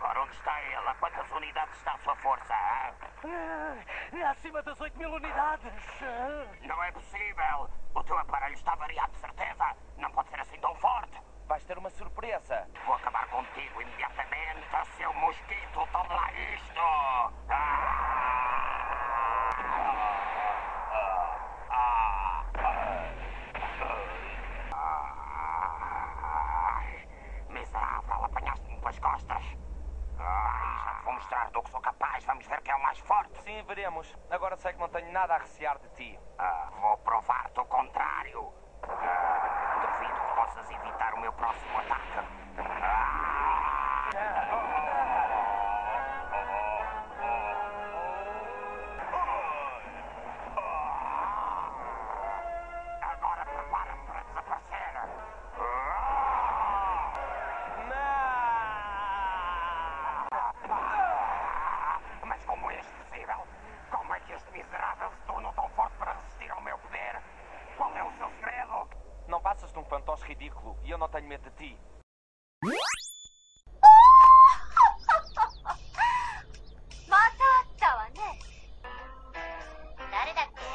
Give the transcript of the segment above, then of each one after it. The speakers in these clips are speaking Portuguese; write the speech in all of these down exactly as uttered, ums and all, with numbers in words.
agora onde está ele? A quantas unidades está a sua força? É acima das oito mil unidades. Não é possível. O teu aparelho está variado de certeza. Não pode ser assim tão forte. Vais ter uma surpresa. Vou acabar contigo imediatamente, seu mosquito. Toma lá isto. Miserável, apanhaste-me pelas costas. Ai, já te vou mostrar do que sou capaz. Vamos ver quem é o mais forte. Sim, veremos. Agora sei que não tenho nada a recear de ti. Ah, vou provar-te o contrário. Ah, duvido que possas evitar o meu próximo ataque. Agora prepara-me para desaparecer. Mas como é isto possível? Como é que este miserável se tornou tão forte para resistir ao meu poder? Qual é o seu segredo? Não passas de um fantoche ridículo e eu não tenho medo de ti. またあったわね。誰だっけ？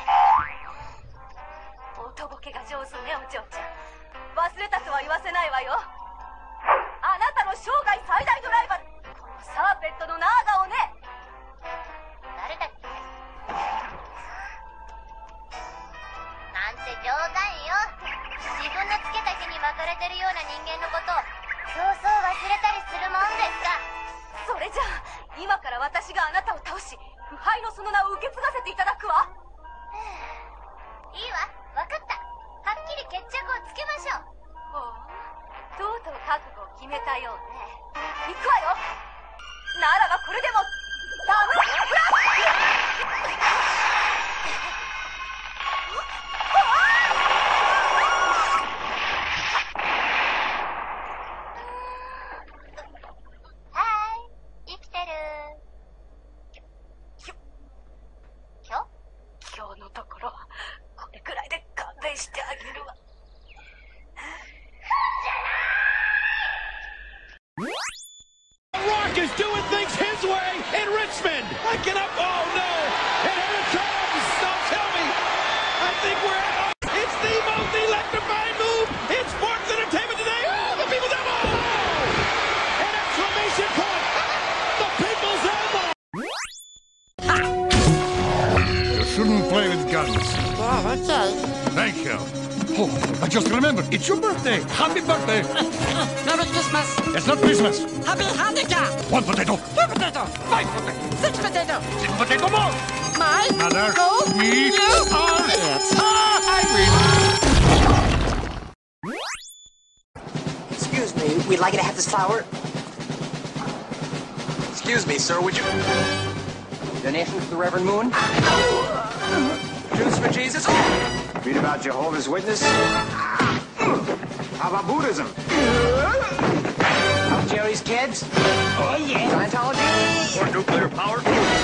おとぼけが上手ね、お嬢ちゃん。忘れたとは言わせないわよ。あなたの生涯最大のライバル、このサーペットのナーガをね。誰だっけ？なんて冗談よ。自分のつけた火に巻かれてるような人間のことをそうそう忘れたりするもんですか。それじゃあ今から私があなたを倒し、腐敗のその名を受け継がせていただくわ。いいわ、分かった。はっきり決着をつけましょう。ほう、とうとう覚悟を決めたようね。行くわよ。ならばこれでもダブルブラスト。 Is doing things his way in Richmond. I get up. Oh no! And here it comes. Don't tell me. I think we're at. It's the most electrifying move in sports entertainment today. Oh, the people's elbow! An exclamation point! The people's elbow! You shouldn't play with guns. Yeah, okay. Thank you. Oh, I just remembered. It's your birthday. Happy birthday. Merry Christmas. It's not Christmas. Happy Hanukkah. One potato. Two potato. Five potato. Six potato. Six potato more. My. Another. Go. We You. are It's. ah, I win. Excuse me, we'd like you to have this flower. Excuse me, sir, would you... Donation to the Reverend Moon. Juice for Jesus? Read about Jehovah's Witness? How about Buddhism? Help Jerry's kids? Oh, yeah. Scientology? Or nuclear power?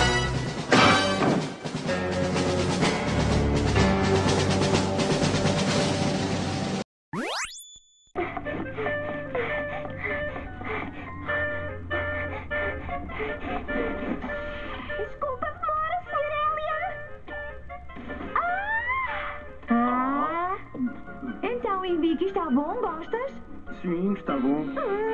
Então, Henrique, está bom? Gostas? Sim, está bom.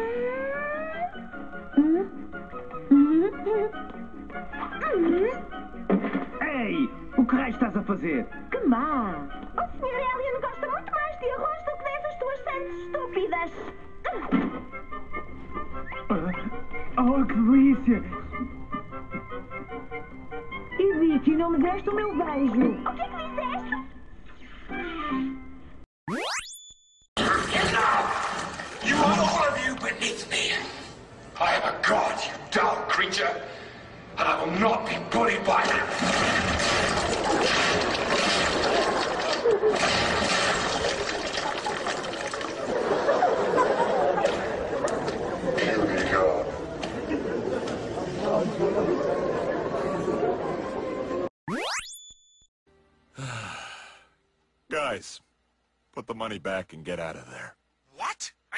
Ei, o que raio estás a fazer? Que má! O senhor Elian gosta muito mais de arroz do que dessas tuas sandes estúpidas. Oh, que delícia! Henrique, não me deste o meu beijo. O que é que disseste? You are all of you beneath me. I am a god, you dull creature, and I will not be bullied by you. Here we go. Guys, put the money back and get out of there. What? Are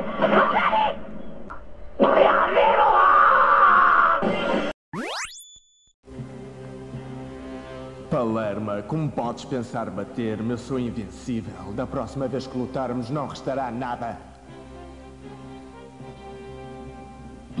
Palerma, como podes pensar bater-me? Eu sou invencível. Da próxima vez que lutarmos não restará nada.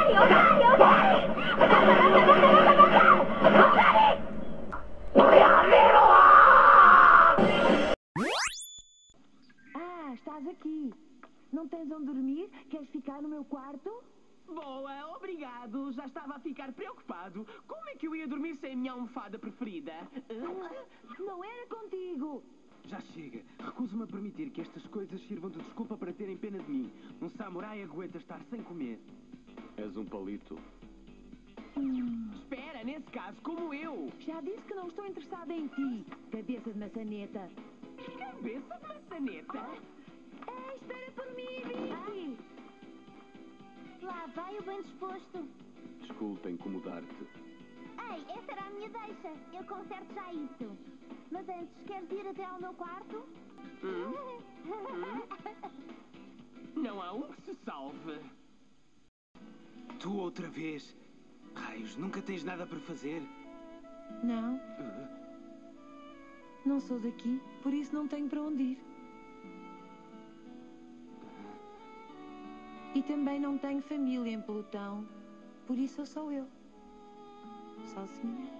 Ah, estás aqui. Não tens onde dormir? Queres ficar no meu quarto? Boa, obrigado. Já estava a ficar preocupado. Como é que eu ia dormir sem a minha almofada preferida? Não era contigo. Já chega. Recuso-me a permitir que estas coisas sirvam de desculpa para terem pena de mim. Um samurai aguenta estar sem comer. És um palito. Hum. Espera, nesse caso, como eu. Já disse que não estou interessada em ti, cabeça de maçaneta. Cabeça de maçaneta? Ah, espera por mim, Vicky. Lá vai o bem disposto. Desculpa incomodar-te. Ei, essa era a minha deixa. Eu conserto já isso. Mas antes, queres ir até ao meu quarto? Hum? Hum? Não há um que se salve. Tu outra vez? Raios, nunca tens nada para fazer? Não. Não sou daqui, por isso não tenho para onde ir. E também não tenho família em pelotão, por isso sou só eu. Sozinha.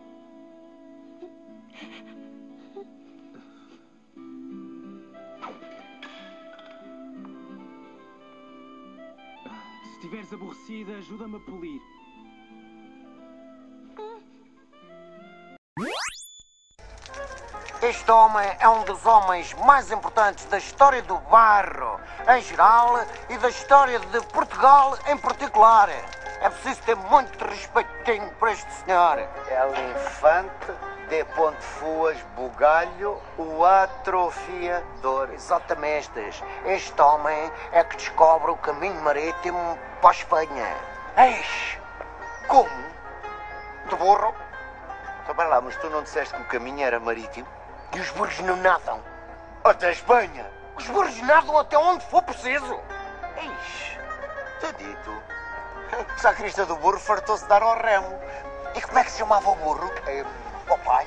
Se estiveres aborrecida, ajuda-me a polir. Este homem é um dos homens mais importantes da história do barro em geral e da história de Portugal em particular. É preciso ter muito respeitinho por este senhor. El Infante de Pontefuas Bugalho, o atrofiador. Exatamente. Este homem é que descobre o caminho marítimo para a Espanha. Eis! Como? De burro? Então, para lá, mas tu não disseste que o caminho era marítimo? E os burros não nadam. Até a Espanha? Os burros nadam até onde for preciso. Eis! Está dito. O sacrista do burro fartou-se dar ao remo. E como é que se chamava o burro? É, o pai.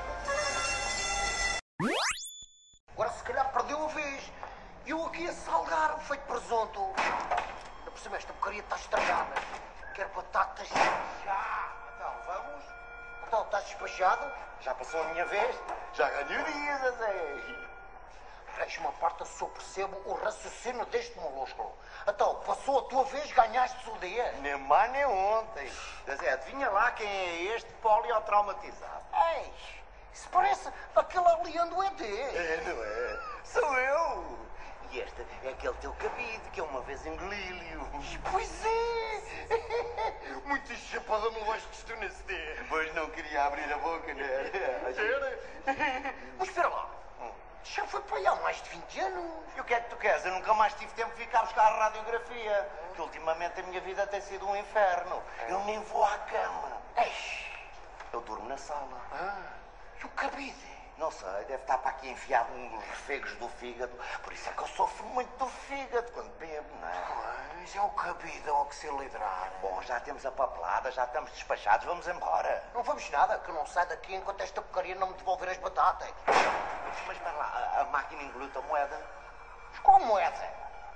Agora se calhar perdeu a vez. Eu aqui a salgar, feito presunto. Ainda por cima esta porcaria está estragada. Quero batatas já. Então, vamos? Então, estás despachado? Já passou a minha vez? Já ganhei dias, Zé. Reis uma parte se eu percebo o raciocínio deste molúsculo. Então, passou a tua vez, ganhaste o dia. Nem mais nem ontem. Zé, adivinha lá quem é este poliotraumatizado? Ei, isso parece aquele aliando E D. É, não é? Sou eu. E este é aquele teu cabide que eu uma vez engoli-lhe. Pois é. Muito chapada me vais que nesse dia. Pois não queria abrir a boca, né? Mas espera lá. Já foi para aí há mais de vinte anos. E o que é que tu queres? Eu nunca mais tive tempo de ficar a buscar a radiografia. Que ultimamente a minha vida tem sido um inferno. Eu nem vou à cama. Eish. Eu durmo na sala. Ah, e o cabide? Não sei, deve estar para aqui enfiado um dos refegos do fígado. Por isso é que eu sofro muito do fígado quando bebo, não é? Pois, é o cabido ao que se lidar. Bom, já temos a papelada, já estamos despachados, vamos embora. Não vamos nada, que eu não saio daqui enquanto esta porcaria não me devolver as batatas. Mas para lá, a, a máquina engoliu a moeda. Qual moeda?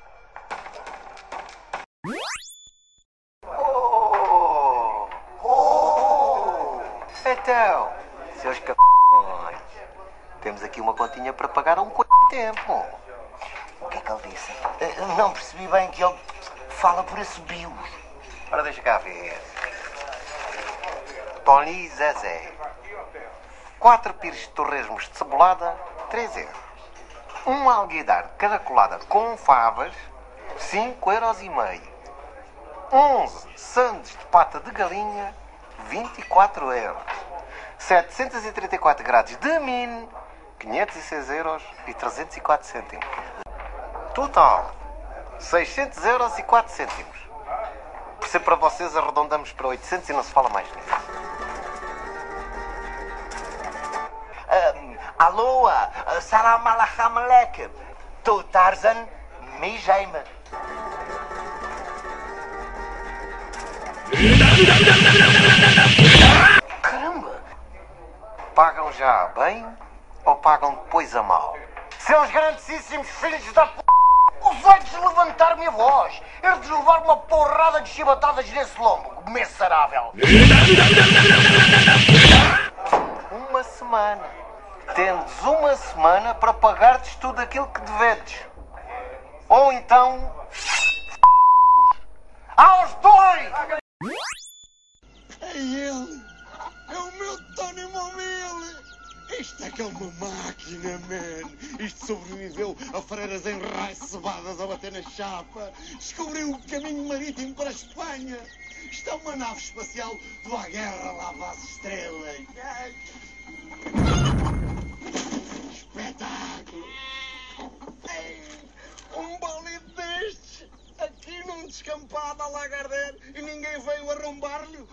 Oh! Oh! Então, seus c... temos aqui uma continha para pagar a um c... tempo. O que é que ele disse? Uh, não percebi bem que ele fala por assobios. Ora, deixa cá ver. Tony Zezé. Quatro pires de torresmos de cebolada, três euros. Um alguidar de caracolada com favas, cinco euros e meio. onze sandes de pata de galinha, vinte e quatro euros. setecentos e trinta e quatro grades de mine, quinhentos e seis euros e trezentos e quatro cêntimos. Total, seiscentos euros e quatro cêntimos. Por ser para vocês, arredondamos para oitocentos e não se fala mais nisso. Um, alô, uh, salam alaikum alaikum. Tu Tarzan, me Jaime. Caramba! Pagam já bem ou pagam depois a mal? Seus grandíssimos filhos da p... Usai-lhes levantar minha voz. Eu de levar uma porrada de chibatadas nesse lombo, miserável. Uma semana. Tendes uma semana para pagar-te tudo aquilo que devedes. Ou então... aos dois! É ele! É o meu Tony Mobile! Isto é que é uma máquina, man! Isto sobreviveu a freiras enraicebadas a bater na chapa! Descobriu o caminho marítimo para a Espanha! Isto é uma nave espacial do A Guerra Lava às Estrelas! Espetáculo! Ei, um bólido destes! Aqui num descampado a Lagardère e ninguém veio arrombar-lhe